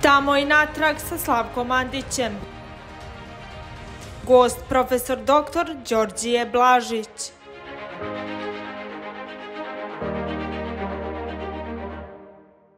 Tamo i natrag sa Slavkom Mandićem. Gost profesor dr. Đorđije Blažić.